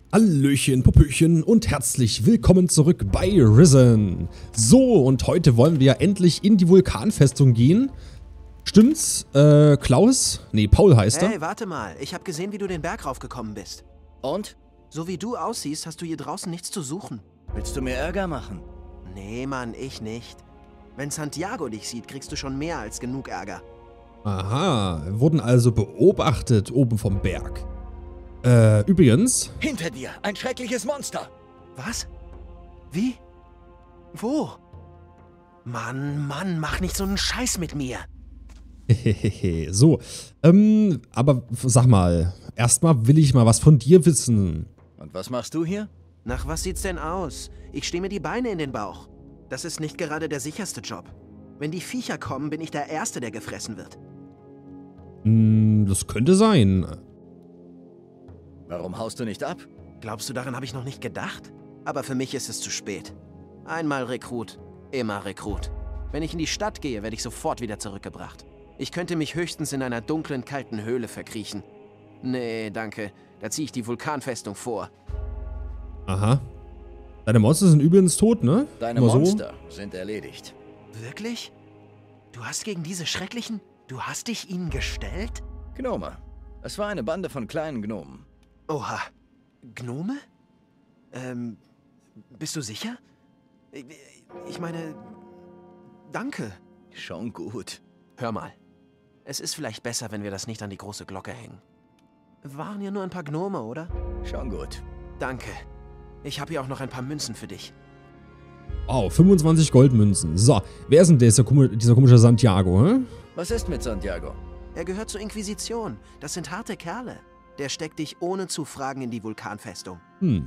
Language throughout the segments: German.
Hallöchen, Popöchen und herzlich willkommen zurück bei Risen. So, und heute wollen wir endlich in die Vulkanfestung gehen. Stimmt's? Klaus? Nee, Paul heißt er. Hey, warte mal. Ich habe gesehen, wie du den Berg raufgekommen bist. Und? So wie du aussiehst, hast du hier draußen nichts zu suchen. Willst du mir Ärger machen? Nee, Mann, ich nicht. Wenn Santiago dich sieht, kriegst du schon mehr als genug Ärger. Aha, wurden also beobachtet oben vom Berg. Übrigens... Hinter dir, ein schreckliches Monster. Was? Wie? Wo? Mann, mach nicht so einen Scheiß mit mir. Hehehe, so, aber sag mal, erstmal will ich mal was von dir wissen. Und was machst du hier? Nach was sieht's denn aus? Ich stehe mir die Beine in den Bauch. Das ist nicht gerade der sicherste Job. Wenn die Viecher kommen, bin ich der Erste, der gefressen wird. Das könnte sein. Warum haust du nicht ab? Glaubst du, daran habe ich noch nicht gedacht? Aber für mich ist es zu spät. Einmal Rekrut, immer Rekrut. Wenn ich in die Stadt gehe, werde ich sofort wieder zurückgebracht. Ich könnte mich höchstens in einer dunklen, kalten Höhle verkriechen. Nee, danke. Da ziehe ich die Vulkanfestung vor. Aha. Deine Monster sind übrigens tot, ne? Deine Nur so? Monster sind erledigt. Wirklich? Du hast gegen diese Schrecklichen... Du hast dich ihnen gestellt? Gnome. Es war eine Bande von kleinen Gnomen. Oha. Gnome? Bist du sicher? Ich meine... Danke. Schon gut. Hör mal. Es ist vielleicht besser, wenn wir das nicht an die große Glocke hängen. Waren ja nur ein paar Gnome, oder? Schon gut. Danke. Ich habe hier auch noch ein paar Münzen für dich. Wow, 25 Goldmünzen. So, wer ist denn dieser komische Santiago, hä? Was ist mit Santiago? Er gehört zur Inquisition. Das sind harte Kerle. Der steckt dich ohne zu fragen in die Vulkanfestung.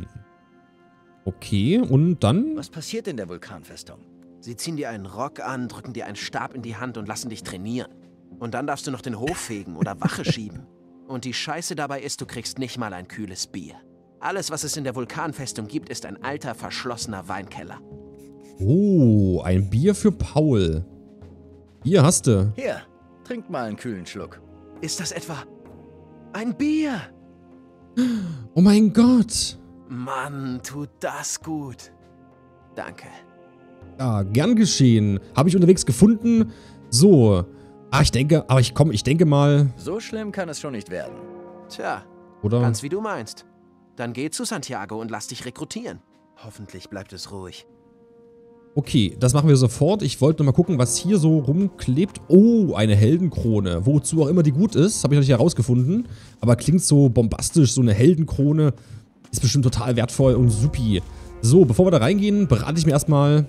Okay, und dann? Was passiert in der Vulkanfestung? Sie ziehen dir einen Rock an, drücken dir einen Stab in die Hand und lassen dich trainieren. Und dann darfst du noch den Hof fegen oder Wache schieben. Und die Scheiße dabei ist, du kriegst nicht mal ein kühles Bier. Alles, was es in der Vulkanfestung gibt, ist ein alter, verschlossener Weinkeller. Oh, ein Bier für Paul. Hier hast du. Hier, trink mal einen kühlen Schluck. Ist das etwa ein Bier? Oh mein Gott. Mann, tut das gut. Danke. Ja, gern geschehen. Habe ich unterwegs gefunden. So. Ich denke mal. So schlimm kann es schon nicht werden. Tja, Oder? ganz wie du meinst. Dann geh zu Santiago und lass dich rekrutieren. Hoffentlich bleibt es ruhig. Okay, das machen wir sofort. Ich wollte noch mal gucken, was hier so rumklebt. Oh, eine Heldenkrone. Wozu auch immer die gut ist, habe ich noch nicht herausgefunden. Aber klingt so bombastisch, so eine Heldenkrone. Ist bestimmt total wertvoll und supi. So, bevor wir da reingehen, berate ich mir erstmal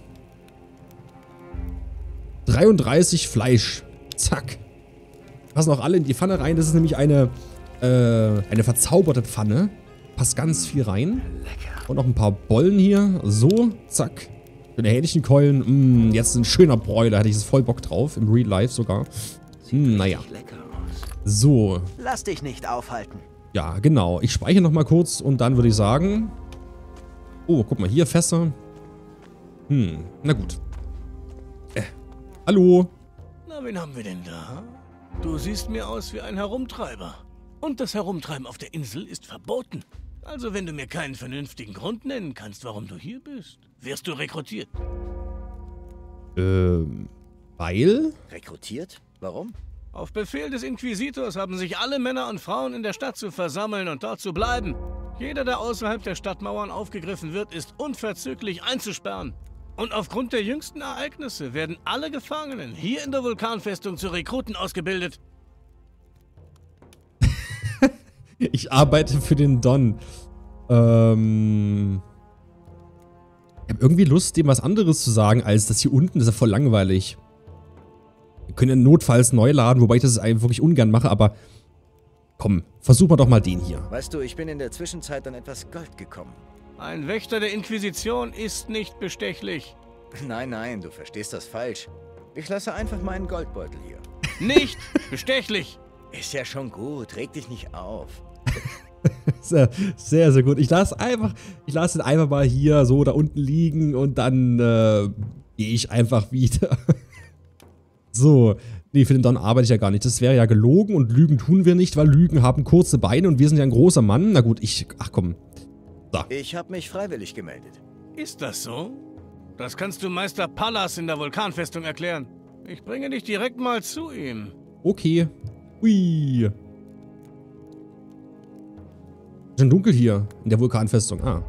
33 Fleisch. Zack. Passen auch alle in die Pfanne rein. Das ist nämlich eine verzauberte Pfanne. Passt ganz viel rein. Und noch ein paar Bollen hier. So, zack. Schöne Hähnchenkeulen. Jetzt ein schöner Bräuler. Hätte ich jetzt voll Bock drauf. Im Real Life sogar. Naja. So. Lass dich nicht aufhalten. Ja, genau. Ich speichere noch mal kurz und dann würde ich sagen... Oh, guck mal, hier Fässer. Na gut. Hallo. Na, wen haben wir denn da? Du siehst mir aus wie ein Herumtreiber. Und das Herumtreiben auf der Insel ist verboten. Also wenn du mir keinen vernünftigen Grund nennen kannst, warum du hier bist, wirst du rekrutiert. Weil? Rekrutiert? Warum? Auf Befehl des Inquisitors haben sich alle Männer und Frauen in der Stadt zu versammeln und dort zu bleiben. Jeder, der außerhalb der Stadtmauern aufgegriffen wird, ist unverzüglich einzusperren. Und aufgrund der jüngsten Ereignisse werden alle Gefangenen hier in der Vulkanfestung zu Rekruten ausgebildet. Ich arbeite für den Don. Ich habe irgendwie Lust, dem was anderes zu sagen, als das hier unten ist ja voll langweilig. Wir können ja notfalls neu laden, wobei ich das eigentlich wirklich ungern mache, aber komm, versuchen wir doch mal den hier. Weißt du, ich bin in der Zwischenzeit an etwas Gold gekommen. Ein Wächter der Inquisition ist nicht bestechlich. Nein, du verstehst das falsch. Ich lasse einfach meinen Goldbeutel hier. Nicht bestechlich. Ist ja schon gut, reg dich nicht auf. Sehr, sehr gut. Ich lasse ihn einfach mal hier so da unten liegen und dann gehe ich einfach wieder. So, nee, für den Don arbeite ich ja gar nicht. Das wäre ja gelogen und Lügen tun wir nicht, weil Lügen haben kurze Beine und wir sind ja ein großer Mann. Na gut, ach komm. So. Ich habe mich freiwillig gemeldet. Ist das so? Das kannst du Meister Pallas in der Vulkanfestung erklären. Ich bringe dich direkt mal zu ihm. Okay. Ui. Schon dunkel hier in der Vulkanfestung. Ah.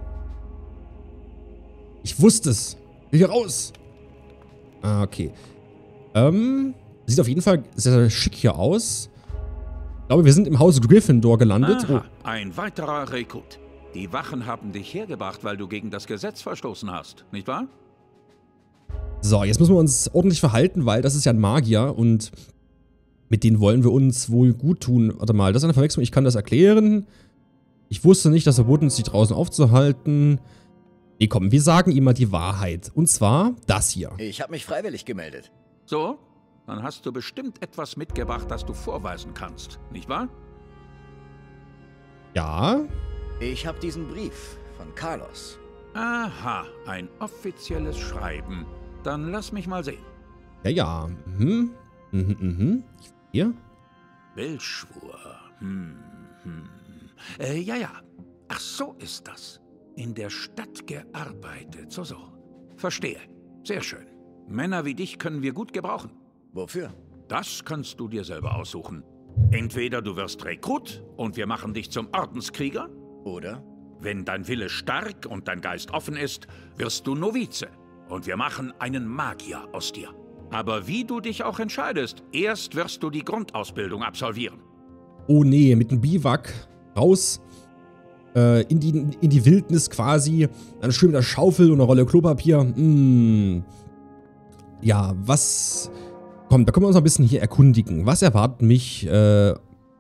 Ich wusste es. Will hier raus. Ah, okay. Sieht auf jeden Fall sehr, sehr schick hier aus. Ich glaube, wir sind im Hause Gryffindor gelandet. Aha, ein weiterer Rekrut. Die Wachen haben dich hergebracht, weil du gegen das Gesetz verstoßen hast, nicht wahr? So, jetzt müssen wir uns ordentlich verhalten, weil das ist ja ein Magier und mit denen wollen wir uns wohl gut tun. Warte mal, das ist eine Verwechslung. Ich kann das erklären. Ich wusste nicht, dass verboten ist, sich draußen aufzuhalten. Nee, komm, wir sagen ihm mal die Wahrheit. Und zwar das hier. Ich habe mich freiwillig gemeldet. So? Dann hast du bestimmt etwas mitgebracht, das du vorweisen kannst, nicht wahr? Ja. Ich habe diesen Brief von Carlos. Aha, ein offizielles Schreiben. Dann lass mich mal sehen. Ja. Hier. Willschwur. Ja. Ach, so ist das. In der Stadt gearbeitet. So. Verstehe. Sehr schön. Männer wie dich können wir gut gebrauchen. Wofür? Das kannst du dir selber aussuchen. Entweder du wirst Rekrut und wir machen dich zum Ordenskrieger. Oder? Wenn dein Wille stark und dein Geist offen ist, wirst du Novize. Und wir machen einen Magier aus dir. Aber wie du dich auch entscheidest, erst wirst du die Grundausbildung absolvieren. Oh nee, mit dem Biwak raus in die Wildnis quasi. Dann schön mit der Schaufel und einer Rolle Klopapier. Ja, was... Komm, da können wir uns noch ein bisschen hier erkundigen. Was erwartet mich, ja.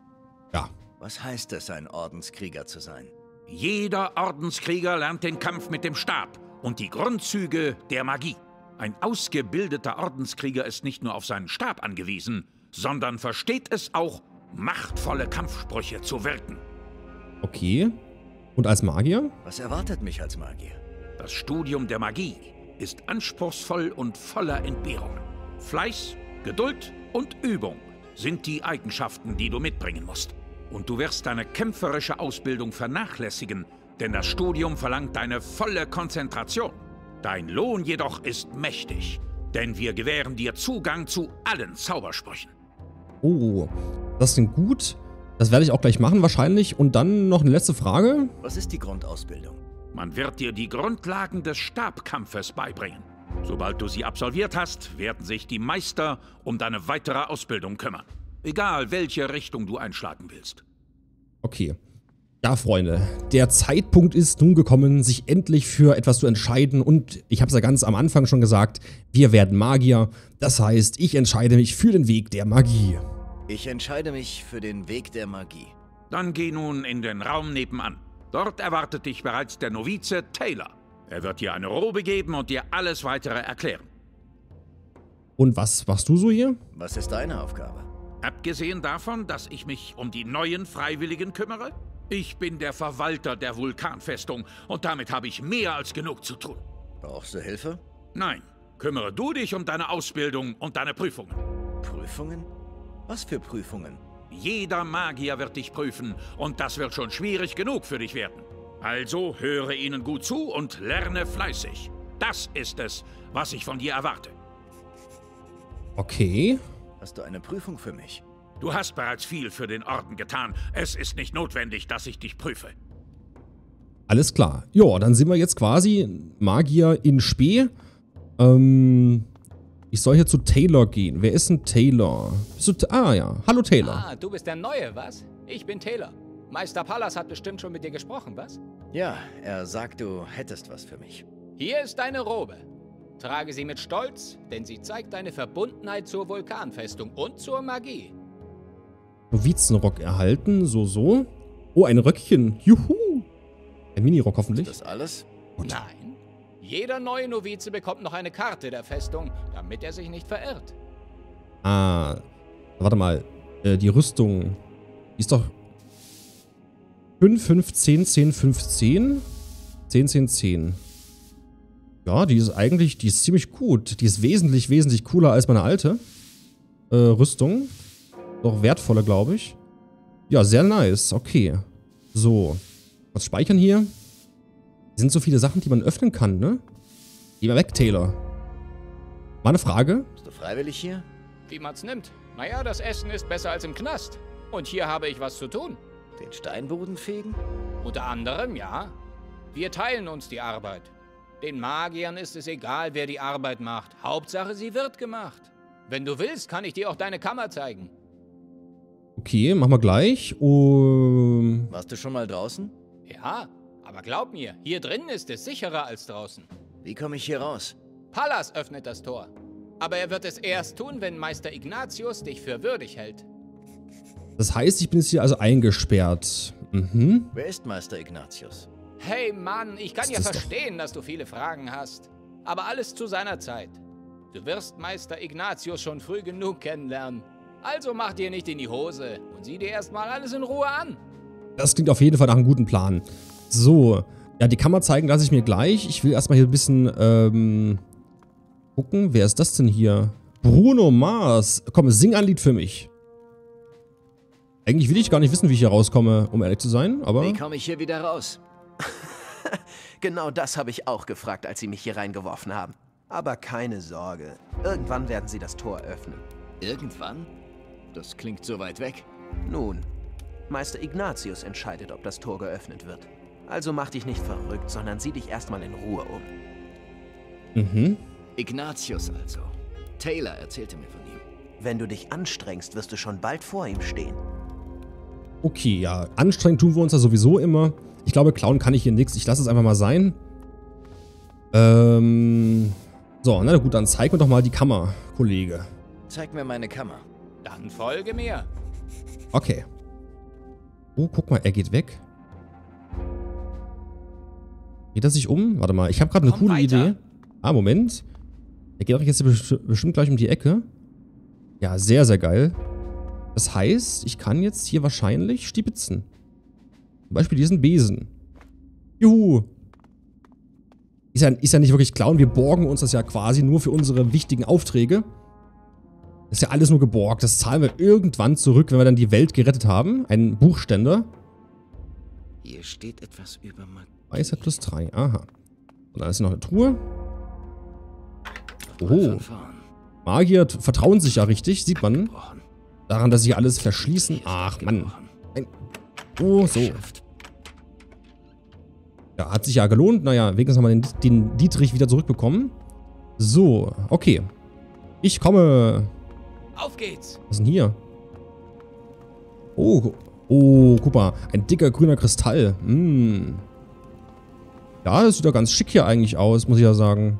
Was heißt es, ein Ordenskrieger zu sein? Jeder Ordenskrieger lernt den Kampf mit dem Stab und die Grundzüge der Magie. Ein ausgebildeter Ordenskrieger ist nicht nur auf seinen Stab angewiesen, sondern versteht es auch, machtvolle Kampfsprüche zu wirken. Okay. Und als Magier? Was erwartet mich als Magier? Das Studium der Magie ist anspruchsvoll und voller Entbehrungen. Fleiß, Geduld und Übung sind die Eigenschaften, die du mitbringen musst. Und du wirst deine kämpferische Ausbildung vernachlässigen, denn das Studium verlangt deine volle Konzentration. Dein Lohn jedoch ist mächtig, denn wir gewähren dir Zugang zu allen Zaubersprüchen. Oh, das klingt gut. Das werde ich auch gleich machen wahrscheinlich. Und dann noch eine letzte Frage. Was ist die Grundausbildung? Man wird dir die Grundlagen des Stabkampfes beibringen. Sobald du sie absolviert hast, werden sich die Meister um deine weitere Ausbildung kümmern. Egal, welche Richtung du einschlagen willst. Okay. Ja, Freunde, der Zeitpunkt ist nun gekommen, sich endlich für etwas zu entscheiden. Und ich habe es ja ganz am Anfang schon gesagt, wir werden Magier. Das heißt, ich entscheide mich für den Weg der Magie. Ich entscheide mich für den Weg der Magie. Dann geh nun in den Raum nebenan. Dort erwartet dich bereits der Novize Taylor. Er wird dir eine Robe geben und dir alles Weitere erklären. Und was machst du so hier? Was ist deine Aufgabe? Abgesehen davon, dass ich mich um die neuen Freiwilligen kümmere, ich bin der Verwalter der Vulkanfestung und damit habe ich mehr als genug zu tun. Brauchst du Hilfe? Nein, kümmere du dich um deine Ausbildung und deine Prüfungen. Prüfungen? Was für Prüfungen? Jeder Magier wird dich prüfen und das wird schon schwierig genug für dich werden. Also höre ihnen gut zu und lerne fleißig. Das ist es, was ich von dir erwarte. Okay. Hast du eine Prüfung für mich? Du hast bereits viel für den Orden getan. Es ist nicht notwendig, dass ich dich prüfe. Alles klar. Ja, dann sind wir jetzt quasi Magier in Spee. Ich soll hier zu Taylor gehen. Wer ist denn Taylor? Ja. Hallo Taylor. Ah, du bist der Neue, was? Ich bin Taylor. Meister Pallas hat bestimmt schon mit dir gesprochen, was? Ja, er sagt, du hättest was für mich. Hier ist deine Robe. Trage sie mit Stolz, denn sie zeigt deine Verbundenheit zur Vulkanfestung und zur Magie. Novizenrock erhalten, so. Oh, ein Röckchen. Juhu. Ein Minirock hoffentlich. Ist das alles? Nein. Jeder neue Novize bekommt noch eine Karte der Festung, damit er sich nicht verirrt. Ah, warte mal. Die Rüstung. Die ist doch 5, 5, 10, 10, 5, 10. 10, 10, 10. Ja, die ist ziemlich gut. Die ist wesentlich, wesentlich cooler als meine alte Rüstung. Doch wertvoller, glaube ich. Ja, sehr nice. Okay. So. Was speichern hier? Es sind so viele Sachen, die man öffnen kann, ne? Geh mal weg, Taylor. Mal eine Frage. Bist du freiwillig hier? Wie man's nimmt. Naja, das Essen ist besser als im Knast. Und hier habe ich was zu tun. Den Steinboden fegen? Unter anderem, ja. Wir teilen uns die Arbeit. Den Magiern ist es egal, wer die Arbeit macht. Hauptsache, sie wird gemacht. Wenn du willst, kann ich dir auch deine Kammer zeigen. Okay, machen wir gleich. Warst du schon mal draußen? Ja, aber glaub mir, hier drinnen ist es sicherer als draußen. Wie komme ich hier raus? Pallas öffnet das Tor. Aber er wird es erst tun, wenn Meister Ignatius dich für würdig hält. Das heißt, ich bin jetzt hier also eingesperrt. Mhm. Wer ist Meister Ignatius? Hey Mann, ich kann Was ja ist das verstehen, dass du viele Fragen hast. Aber alles zu seiner Zeit. Du wirst Meister Ignatius schon früh genug kennenlernen. Also mach dir nicht in die Hose und sieh dir erstmal alles in Ruhe an. Das klingt auf jeden Fall nach einem guten Plan. So. Ja, die Kammer zeigen lasse ich mir gleich. Ich will erstmal hier ein bisschen, gucken. Wer ist das denn hier? Bruno Mars. Komm, sing ein Lied für mich. Eigentlich will ich gar nicht wissen, wie ich hier rauskomme, um ehrlich zu sein, aber... Wie komme ich hier wieder raus? Genau das habe ich auch gefragt, als sie mich hier reingeworfen haben. Aber keine Sorge. Irgendwann werden sie das Tor öffnen. Irgendwann? Das klingt so weit weg. Nun, Meister Ignatius entscheidet, ob das Tor geöffnet wird. Also mach dich nicht verrückt, sondern sieh dich erstmal in Ruhe um. Mhm. Ignatius also. Taylor erzählte mir von ihm. Wenn du dich anstrengst, wirst du schon bald vor ihm stehen. Okay, ja. Anstrengend tun wir uns ja sowieso immer. Ich glaube, klauen kann ich hier nichts. Ich lasse es einfach mal sein. So, na gut, dann zeig mir doch mal die Kammer, Kollege. Zeig mir meine Kammer. Dann folge mir. Okay. Oh, guck mal, er geht weg. Geht er sich um? Warte mal, ich habe gerade eine Komm coole weiter. Idee. Ah, Moment. Er geht doch jetzt bestimmt gleich um die Ecke. Ja, sehr, sehr geil. Das heißt, ich kann jetzt hier wahrscheinlich stibitzen. Zum Beispiel diesen Besen. Juhu. Ist ja nicht wirklich klauen. Wir borgen uns das ja quasi nur für unsere wichtigen Aufträge. Das ist ja alles nur geborgt. Das zahlen wir irgendwann zurück, wenn wir dann die Welt gerettet haben. Ein Buchständer. Hier steht etwas über Magie. Weisheit plus 3. Aha. Und dann ist noch eine Truhe. Mal Oh. von vorn. Magier vertrauen sich ja richtig. Sieht man Gebrochen. daran, dass sie alles verschließen. Hier ist Ach, Mann. abgebrochen. Oh, so. Geschafft. Ja, hat sich ja gelohnt. Naja, wenigstens haben wir den Dietrich wieder zurückbekommen. So, okay. Ich komme. Auf geht's. Was ist denn hier? Oh, guck mal. Ein dicker grüner Kristall. Ja, das sieht ja ganz schick hier eigentlich aus, muss ich ja sagen.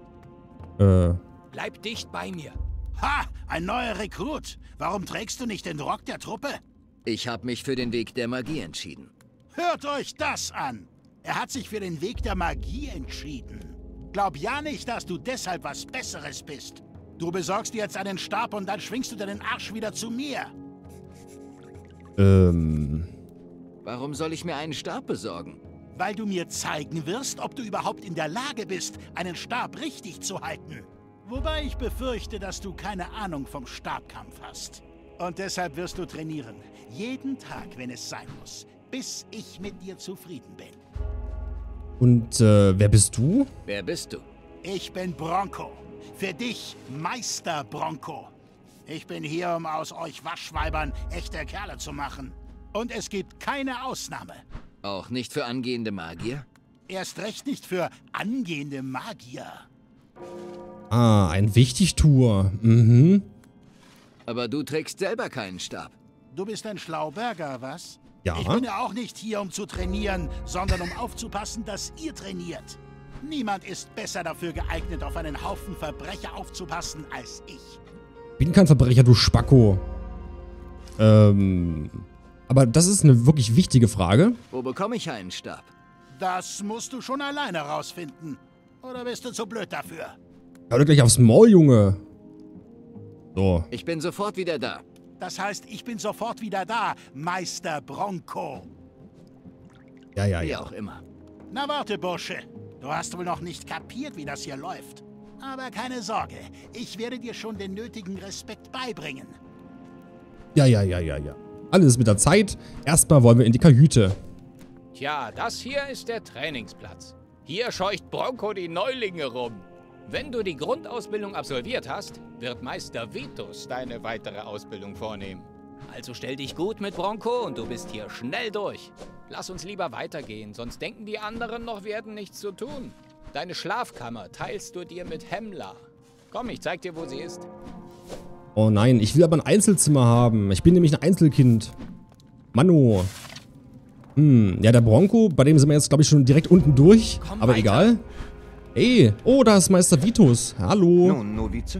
Bleib dicht bei mir. Ha! Ein neuer Rekrut. Warum trägst du nicht den Rock der Truppe? Ich habe mich für den Weg der Magie entschieden. Hört euch das an. Er hat sich für den Weg der Magie entschieden. Glaub ja nicht, dass du deshalb was Besseres bist. Du besorgst dir jetzt einen Stab und dann schwingst du deinen Arsch wieder zu mir. Warum soll ich mir einen Stab besorgen? Weil du mir zeigen wirst, ob du überhaupt in der Lage bist, einen Stab richtig zu halten. Wobei ich befürchte, dass du keine Ahnung vom Stabkampf hast. Und deshalb wirst du trainieren. Jeden Tag, wenn es sein muss. Bis ich mit dir zufrieden bin. Und, wer bist du? Wer bist du? Ich bin Bronco. Für dich Meister Bronco. Ich bin hier, um aus euch Waschweibern echte Kerle zu machen. Und es gibt keine Ausnahme. Auch nicht für angehende Magier? Erst recht nicht für angehende Magier. Ah, ein Wichtigtuer. Mhm. Aber du trägst selber keinen Stab. Du bist ein Schlauberger, was? Ja. Ich bin ja auch nicht hier, um zu trainieren, sondern um aufzupassen, dass ihr trainiert. Niemand ist besser dafür geeignet, auf einen Haufen Verbrecher aufzupassen, als ich. Bin kein Verbrecher, du Spacko. Aber das ist eine wirklich wichtige Frage. Wo bekomme ich einen Stab? Das musst du schon alleine rausfinden. Oder bist du zu blöd dafür? Hör dir gleich aufs Maul, Junge. So. Ich bin sofort wieder da. Das heißt, ich bin sofort wieder da, Meister Bronco. Ja. Wie auch immer. Na warte, Bursche. Du hast wohl noch nicht kapiert, wie das hier läuft. Aber keine Sorge, ich werde dir schon den nötigen Respekt beibringen. Ja. Alles mit der Zeit. Erstmal wollen wir in die Kajüte. Tja, das hier ist der Trainingsplatz. Hier scheucht Bronco die Neulinge rum. Wenn du die Grundausbildung absolviert hast, wird Meister Vitus deine weitere Ausbildung vornehmen. Also stell dich gut mit Bronco und du bist hier schnell durch. Lass uns lieber weitergehen, sonst denken die anderen noch, wir hätten nichts zu tun. Deine Schlafkammer teilst du dir mit Hemmler. Komm, ich zeig dir, wo sie ist. Oh nein, ich will aber ein Einzelzimmer haben. Ich bin nämlich ein Einzelkind. Mano. Ja, der Bronco, bei dem sind wir jetzt, glaube ich, schon direkt unten durch. Komm aber weiter. Egal. Ey, oh, da ist Meister Vitus. Hallo. Nun, Novize?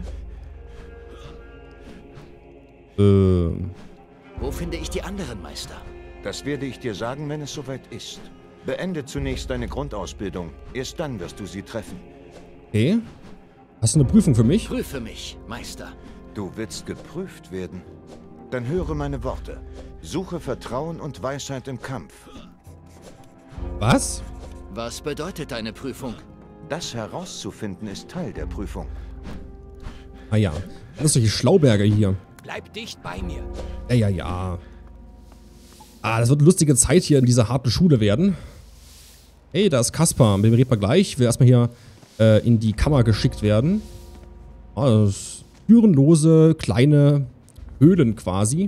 Wo finde ich die anderen Meister? Das werde ich dir sagen, wenn es soweit ist. Beende zunächst deine Grundausbildung. Erst dann wirst du sie treffen. Okay. Hast du eine Prüfung für mich? Prüfe mich, Meister. Du willst geprüft werden? Dann höre meine Worte. Suche Vertrauen und Weisheit im Kampf. Was? Was bedeutet deine Prüfung? Das herauszufinden ist Teil der Prüfung. Ah ja. Das ist solche Schlauberger hier. Bleib dicht bei mir. Ja. Ah, das wird eine lustige Zeit hier in dieser harten Schule werden. Hey, da ist Kaspar. Mit dem reden wir gleich. Ich will erstmal hier in die Kammer geschickt werden. Ah, das ist türenlose, kleine Höhlen quasi.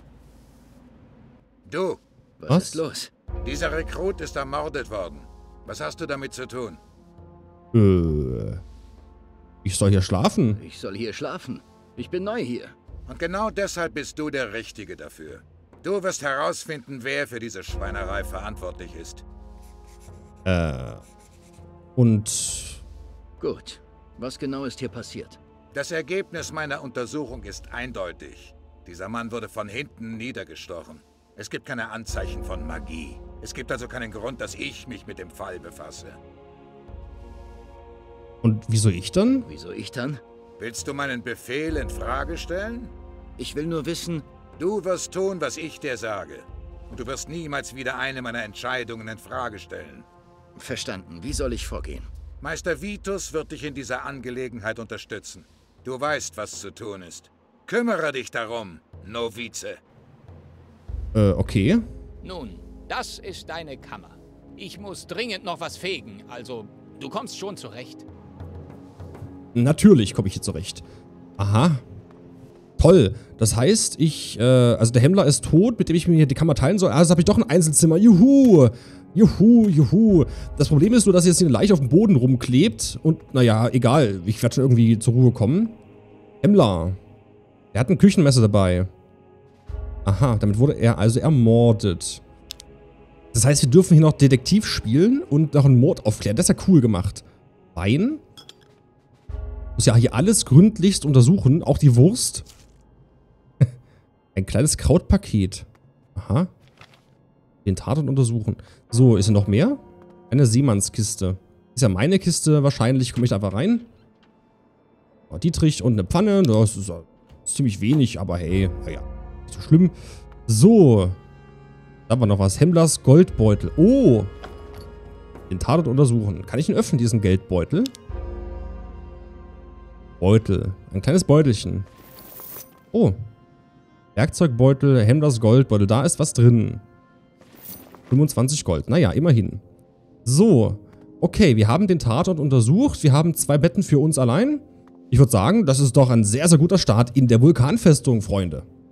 Du, Was ist los? dieser Rekrut ist ermordet worden. Was hast du damit zu tun? Ich soll hier schlafen. Ich soll hier schlafen. Ich bin neu hier. Und genau deshalb bist du der Richtige dafür. Du wirst herausfinden, wer für diese Schweinerei verantwortlich ist. Und... Gut. Was genau ist hier passiert? Das Ergebnis meiner Untersuchung ist eindeutig. Dieser Mann wurde von hinten niedergestochen. Es gibt keine Anzeichen von Magie. Es gibt also keinen Grund, dass ich mich mit dem Fall befasse. Und wieso ich dann? Wieso ich dann? Willst du meinen Befehl in Frage stellen? Ich will nur wissen... Du wirst tun, was ich dir sage. Und du wirst niemals wieder eine meiner Entscheidungen in Frage stellen. Verstanden. Wie soll ich vorgehen? Meister Vitus wird dich in dieser Angelegenheit unterstützen. Du weißt, was zu tun ist. Kümmere dich darum, Novize. Okay. Nun, das ist deine Kammer. Ich muss dringend noch was fegen, also du kommst schon zurecht. Natürlich komme ich hier zurecht. Aha. Toll. Das heißt, also der Hemmler ist tot, mit dem ich mir hier die Kammer teilen soll. Also habe ich doch ein Einzelzimmer. Juhu. Juhu. Das Problem ist nur, dass jetzt hier eine Leiche auf dem Boden rumklebt. Und naja, egal. Ich werde schon irgendwie zur Ruhe kommen. Hemmler. Er hat ein Küchenmesser dabei. Aha, damit wurde er also ermordet. Das heißt, wir dürfen hier noch Detektiv spielen und noch einen Mord aufklären. Das ist ja cool gemacht. Wein. Muss ja hier alles gründlichst untersuchen. Auch die Wurst. Ein kleines Krautpaket. Aha. Den Tatort untersuchen. So, ist hier noch mehr? Eine Seemannskiste. Ist ja meine Kiste wahrscheinlich. Komme ich da einfach rein? Oh, Dietrich und eine Pfanne. Das ist ziemlich wenig, aber hey, naja. Nicht so schlimm. So. Da war noch was. Hemmlers Goldbeutel. Oh. Den Tatort untersuchen. Kann ich ihn öffnen, diesen Geldbeutel? Beutel. Ein kleines Beutelchen. Oh. Werkzeugbeutel, Hemmlers Goldbeutel. Da ist was drin. 25 Gold. Naja, immerhin. So. Okay, wir haben den Tatort untersucht. Wir haben 2 Betten für uns allein. Ich würde sagen, das ist doch ein sehr, sehr guter Start in der Vulkanfestung, Freunde.